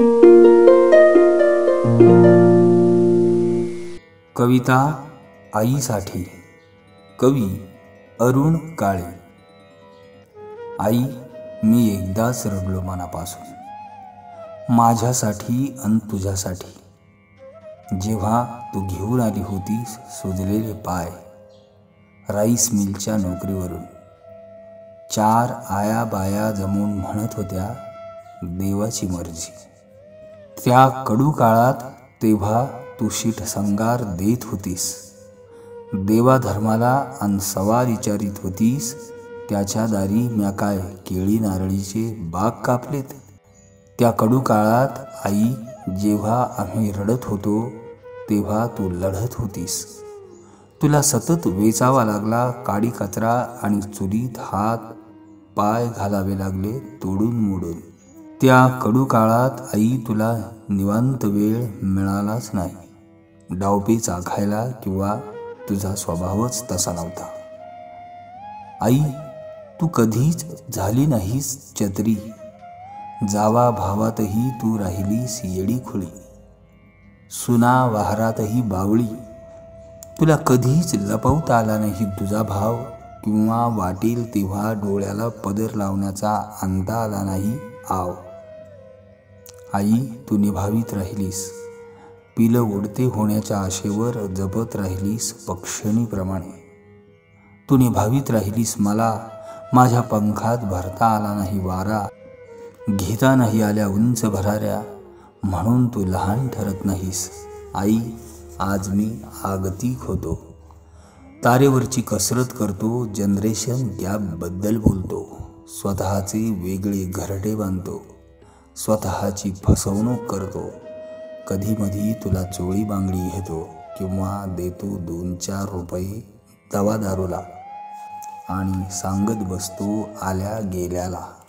कविता आईसाठी. कवी अरुण काळे. आई, मी एकदाच रडलो मनापासून, माझ्यासाठी अन तुझ्यासाठी. जेव्हा तू घेऊन आली होतीस सुजलेले पाय राईस मिलच्या नोकरीवरून. 4 आया बाया जमून म्हणत होत्या देवाची मर्जी. त्या कडू काळात तेव्हा तू शीटसंगार देत होतीस. देवा धर्माला अन सवाल विचारित होतीस. त्याच्या दारी म्या काय केळी नारळीचे बाग कापलेत. त्या कडू काळात आई, जेव्हा आम्ही रडत होतो तेव्हा तू लढत होतीस. तुला सतत वेचावा लागला काडी कचरा आणि चुलीत हात पाय घालावे लागले तोडून मोडून. त्या कडू काळात आई, तुला निवांत वेळ मिळालाच नाही डावपेच आखायला, किंवा तुझा स्वभावच तसा नव्हता. आई, तू कधीच झाली नाहीस चतरी. जावा भावातही तू राहिलीस येडी खुळी. सुना वाहरातही बावळी. तुला कधीच लपवता आला नाही तुझा भाव, किंवा वाटेल तेव्हा डोळ्याला पदर लावण्याचा अंदा आला नाही आव. आई, तू निभावीत राहिलीस. पिलं उडते होण्याच्या आशेवर जपत राहिलीस पक्षिणीप्रमाणे. तू निभावीत राहिलीस मला. माझ्या पंखात भरता आला नाही वारा, घेता नाही आल्या उंच भराऱ्या, म्हणून तू लहान ठरत नाहीस. आई, आज मी आगतिक होतो. तारेवरची कसरत करतो. जनरेशन गॅपबद्दल बोलतो. स्वतःचे वेगळे घरटे बांधतो. स्वतःची फसवणूक करतो. कधीमधी तुला चोळी बांगडी घेतो, किंवा देतो 2-4 रुपये दवा दारूला आणि सांगत बसतो आल्या गेल्याला.